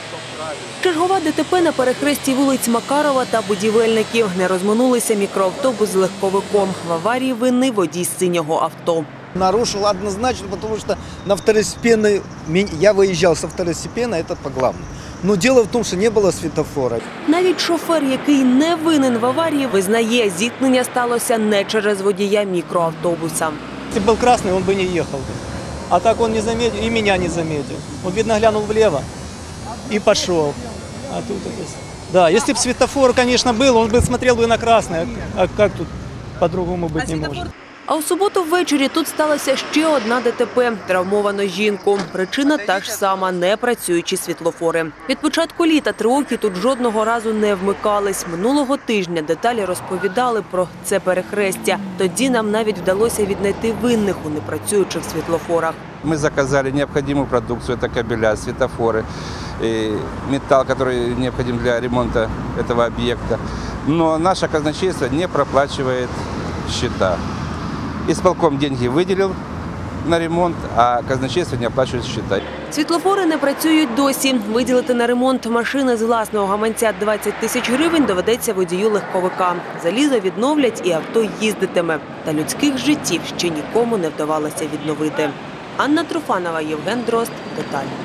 Чергова ДТП на перехресті вулиць Макарова та Будівельників. Не розминулися мікроавтобус з легковиком. В аварії винний водій синього авто. Нарушил однозначно, потому что на второстепенной, я выезжал со второстепенной, это по главному. Но дело в том, что не было светофора. Навіть шофер, який не винен в аварії, визнає, зіткнення сталося не через водія мікроавтобуса. Если был красный, он бы не ехал. А так он не заметил, и меня не заметил. Он, видно, глянул влево и пошел. А тут да, если бы светофор, конечно, был, он бы смотрел бы на красный. А как тут по-другому быть не может? А у суботу ввечері тут сталося ще одна ДТП – травмовано жінку. Причина та ж сама – непрацюючі світлофори. Від початку літа триокі тут жодного разу не вмикались. Минулого тижня деталі розповідали про це перехрестя. Тоді нам навіть вдалося віднайти винних у непрацюючих світлофорах. Мы заказали необходимую продукцию, это кабеля, светофоры, металл, который необходим для ремонта этого объекта. Но наше казначейство не проплачивает счета. Исполком деньги выделил на ремонт, а казначейство не оплачивает счета. Світлофори не працюють досі. Виділити на ремонт машини з власного гаманця 20 тисяч гривень доведеться водію легковика. Залізо відновлять і авто їздитиме. Та людських життів ще нікому не вдавалося відновити. Анна Труфанова, Євген Дрозд. Деталі.